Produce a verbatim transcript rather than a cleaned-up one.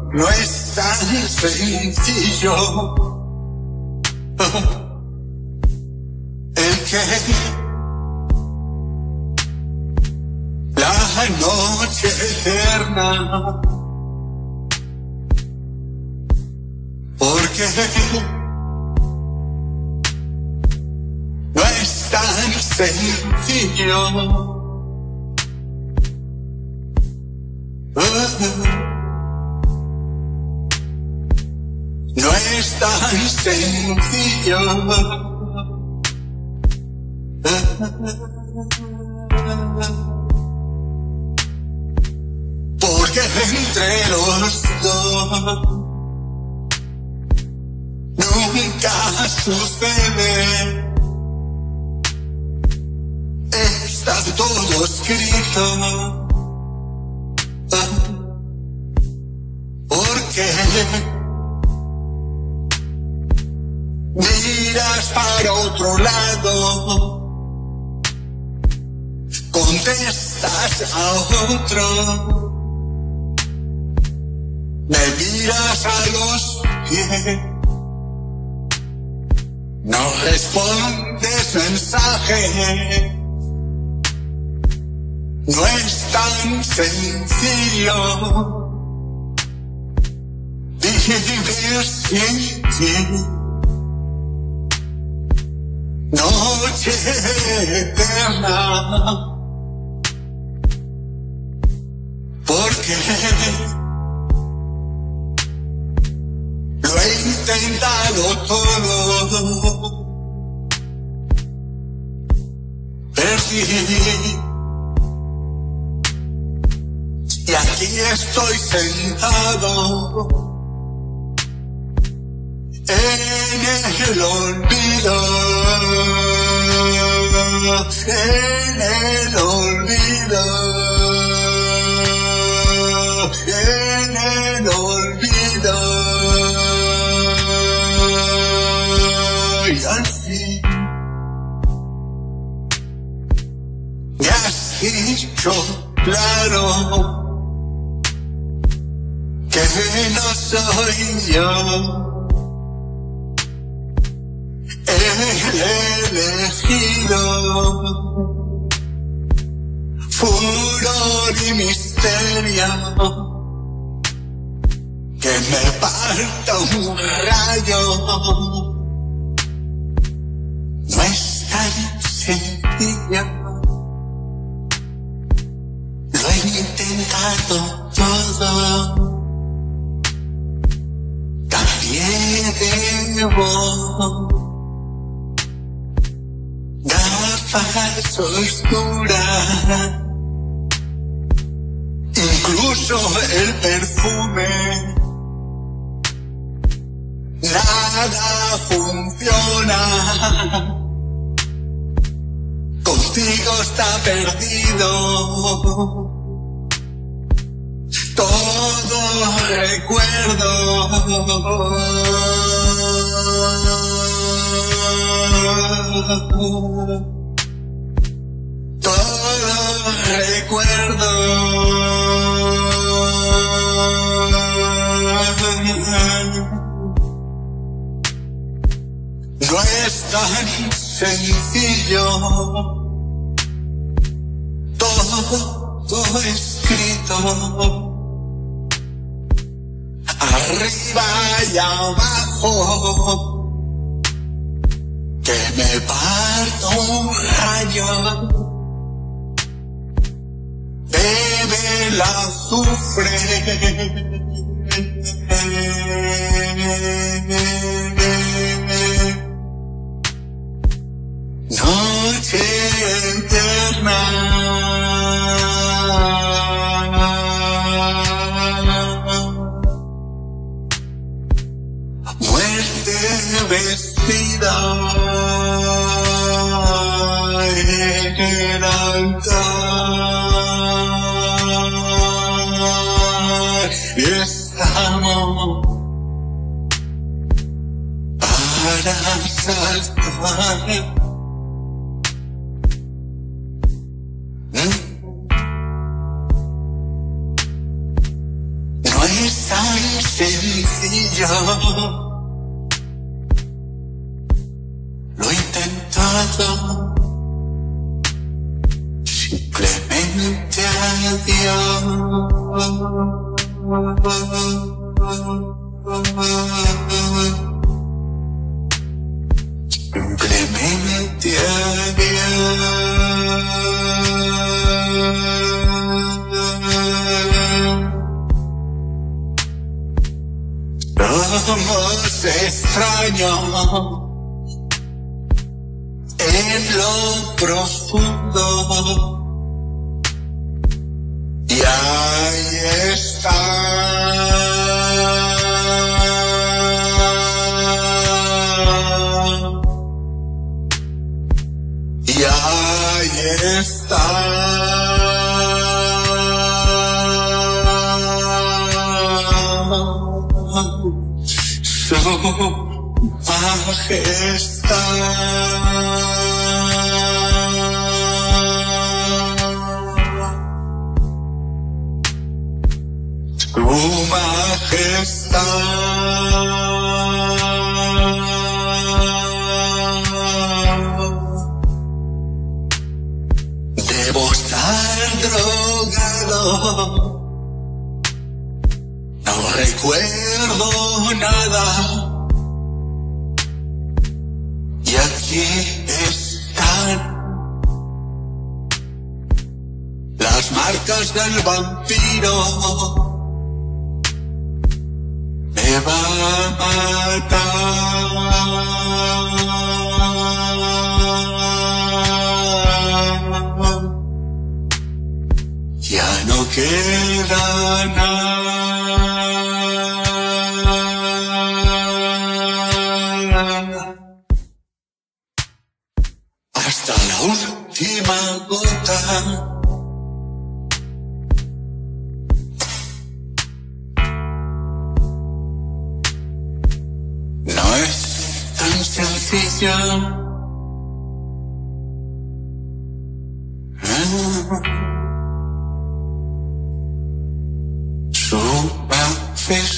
no es tan sencillo. El que la noche eterna, porque no es tan sencillo. No es tan sencillo. Porque entre los dos nunca sucede. Está todo escrito. Porque miras para otro lado, contestas a otro, me miras a los pies, no respondes mensaje. No es tan sencillo vivir sin ti. Noche eterna, porque lo he intentado todo, perdí. Y aquí estoy sentado en el olvido, en el olvido, en el olvido. Y al fin me has dicho claro que no soy yo el elegido. Furor y misterio, que me parta un rayo. No es tan sencillo, lo he intentado todo. También debo gafas oscuras, incluso el perfume, nada funciona. Contigo está perdido todo recuerdo. Todo recuerdo. No es tan sencillo, todo escrito, arriba y abajo, que me parto un rayo, bebe el azufre. Noche eterna, muerte vestida en el altar, y estamos para saltar. No es tan yo lo he intentado. Simplemente adiós. Simplemente adiós. Somos extraños en lo profundo. Y ahí está. Y ahí está. Su majestad. Su majestad. Debo estar drogado. No recuerdo nada. Y aquí están las marcas del vampiro. Me va a matar. Ya no queda nada. Hasta la última gota. No es tan sencillo. Su majestad.